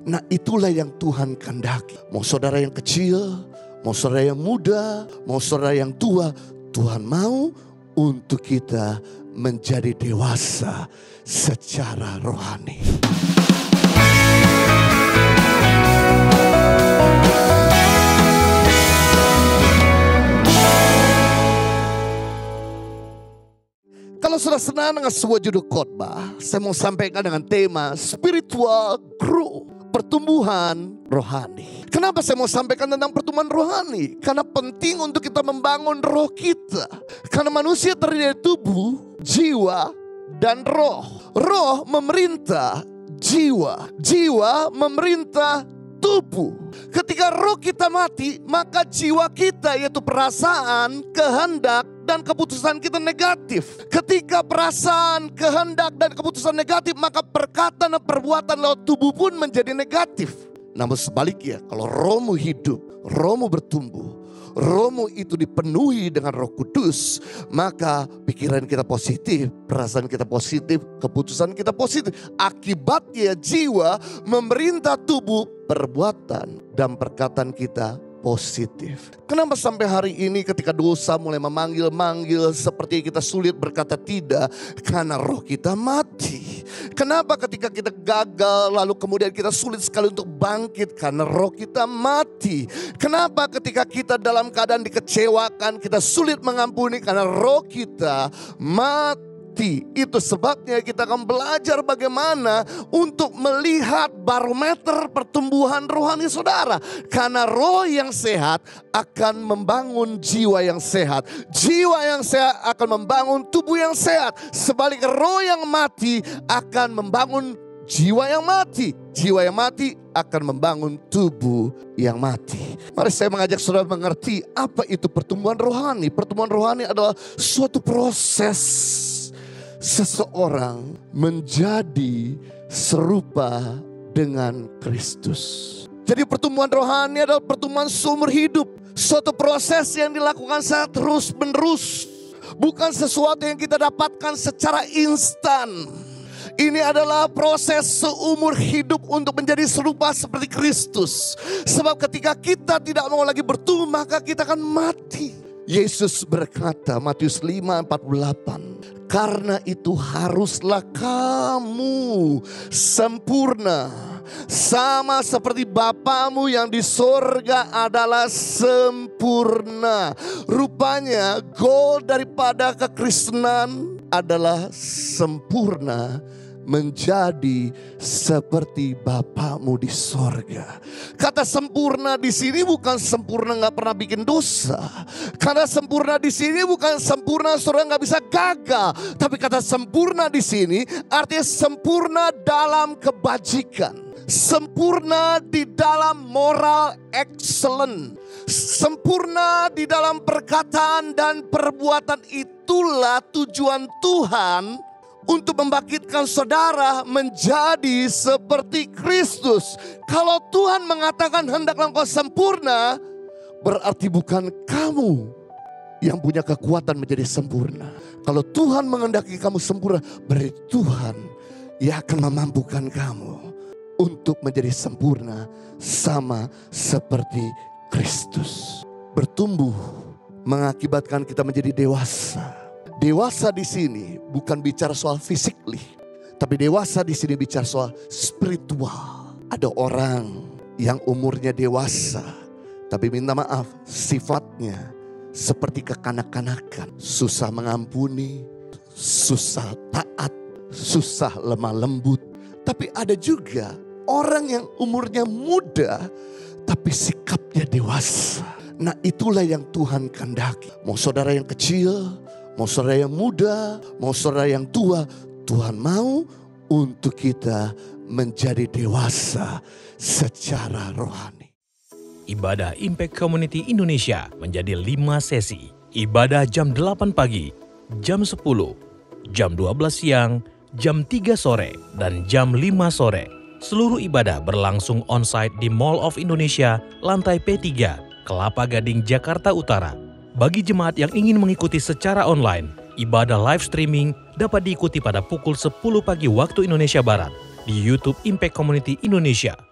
Nah, itulah yang Tuhan kehendaki. Mau saudara yang kecil, mau saudara yang muda, mau saudara yang tua, Tuhan mau untuk kita menjadi dewasa secara rohani. Kalau sudah senang dengan sebuah judul khotbah, saya mau sampaikan dengan tema spiritual growth, pertumbuhan rohani. Kenapa saya mau sampaikan tentang pertumbuhan rohani? Karena penting untuk kita membangun roh kita. Karena manusia terdiri dari tubuh, jiwa, dan roh. Roh memerintah jiwa, jiwa memerintah tubuh. Ketika roh kita mati, maka jiwa kita yaitu perasaan, kehendak, dan keputusan kita negatif. Ketika perasaan, kehendak, dan keputusan negatif, maka perkataan dan perbuatan lewat tubuh pun menjadi negatif. Namun sebaliknya, kalau rohmu hidup, rohmu bertumbuh, rohmu itu dipenuhi dengan Roh Kudus, maka pikiran kita positif, perasaan kita positif, keputusan kita positif. Akibatnya jiwa memerintah tubuh, perbuatan dan perkataan kita positif. Kenapa sampai hari ini ketika dosa mulai memanggil-manggil seperti kita sulit berkata tidak? Karena roh kita mati. Kenapa ketika kita gagal lalu kemudian kita sulit sekali untuk bangkit? Karena roh kita mati. Kenapa ketika kita dalam keadaan dikecewakan kita sulit mengampuni? Karena roh kita mati. Itu sebabnya kita akan belajar bagaimana untuk melihat barometer pertumbuhan rohani saudara. Karena roh yang sehat akan membangun jiwa yang sehat. Jiwa yang sehat akan membangun tubuh yang sehat. Sebaliknya roh yang mati akan membangun jiwa yang mati. Jiwa yang mati akan membangun tubuh yang mati. Mari saya mengajak saudara mengerti apa itu pertumbuhan rohani. Pertumbuhan rohani adalah suatu proses seseorang menjadi serupa dengan Kristus. Jadi pertumbuhan rohani adalah pertumbuhan seumur hidup. Suatu proses yang dilakukan secara terus menerus. Bukan sesuatu yang kita dapatkan secara instan. Ini adalah proses seumur hidup untuk menjadi serupa seperti Kristus. Sebab ketika kita tidak mau lagi bertumbuh, maka kita akan mati. Yesus berkata, Matius 5:48. Karena itu haruslah kamu sempurna, sama seperti Bapamu yang di sorga adalah sempurna. Rupanya goal daripada kekristenan adalah sempurna, menjadi seperti Bapamu di sorga. Kata sempurna di sini bukan sempurna nggak pernah bikin dosa. Kata sempurna di sini bukan sempurna saudara nggak bisa gagal. Tapi kata sempurna di sini artinya sempurna dalam kebajikan. Sempurna di dalam moral excellent. Sempurna di dalam perkataan dan perbuatan. Itulah tujuan Tuhan untuk membangkitkan saudara menjadi seperti Kristus. Kalau Tuhan mengatakan hendaklah engkau sempurna, berarti bukan kamu yang punya kekuatan menjadi sempurna. Kalau Tuhan menghendaki kamu sempurna, berarti Tuhan yang akan memampukan kamu untuk menjadi sempurna sama seperti Kristus. Bertumbuh mengakibatkan kita menjadi dewasa. Dewasa di sini bukan bicara soal physically, tapi dewasa di sini bicara soal spiritual. Ada orang yang umurnya dewasa, tapi minta maaf sifatnya seperti kekanak-kanakan. Susah mengampuni, susah taat, susah lemah lembut. Tapi ada juga orang yang umurnya muda, tapi sikapnya dewasa. Nah, itulah yang Tuhan kehendaki. Mau saudara yang kecil, mau saudara yang muda, mau saudara yang tua, Tuhan mau untuk kita menjadi dewasa secara rohani. Ibadah Impact Community Indonesia menjadi 5 sesi. Ibadah jam 8 pagi, jam 10, jam 12 siang, jam 3 sore, dan jam 5 sore. Seluruh ibadah berlangsung on-site di Mall of Indonesia, lantai P3, Kelapa Gading, Jakarta Utara. Bagi jemaat yang ingin mengikuti secara online, ibadah live streaming dapat diikuti pada pukul 10 pagi waktu Indonesia Barat di YouTube Impact Community Indonesia.